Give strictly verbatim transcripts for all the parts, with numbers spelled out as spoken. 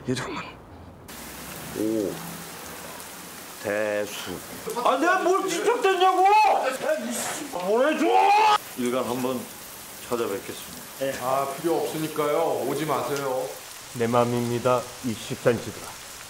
이름은 오대수. 아, 내가 뭘 집착됐냐고! 보내줘! 일간 한번 찾아뵙겠습니다. 아, 필요 없으니까요. 오지 마세요. 내 맘입니다. 이십삼 지도라.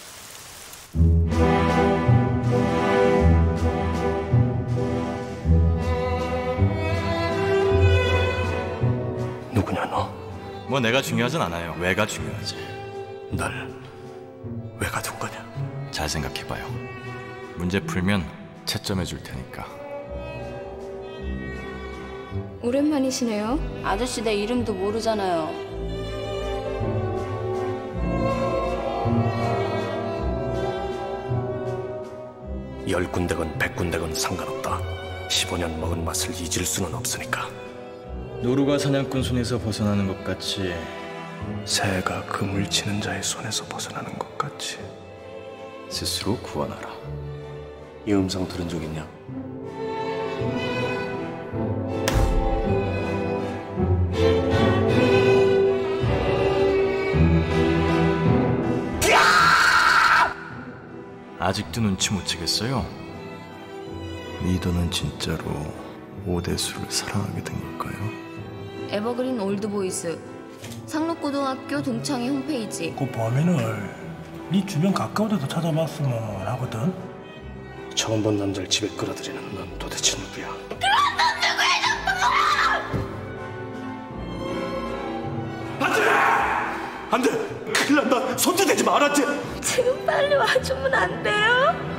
누구냐 너? 뭐 내가 중요하진 않아요. 왜가 중요하지. 날 왜 가둔 거냐? 잘 생각해봐요. 문제 풀면 채점해 줄 테니까. 오랜만이시네요. 아저씨 내 이름도 모르잖아요. 열 군데건 백 군데건 상관없다. 십오 년 먹은 맛을 잊을 수는 없으니까. 노루가 사냥꾼 손에서 벗어나는 것 같이 새가 그물 치는 자의 손에서 벗어나는 것 같이 스스로 구원하라. 이 음성 들은 적 있냐? 아직도 눈치 못 채겠어요? 리더는 진짜로 오대수를 사랑하게 된 걸까요? 에버그린 올드보이스 상록고등학교 동창회 홈페이지. 그 범인을 네 주변 가까운 데서 찾아봤으면 하거든. 처음 본 남자를 집에 끌어들이는 넌 도대체 누구야? 그럼 넌 누구야, 나쁜 놈아! 안 돼! 안 돼! 큰일 난다! 손도 대지 마, 알았지? 지금 빨리 와주면 안 돼요?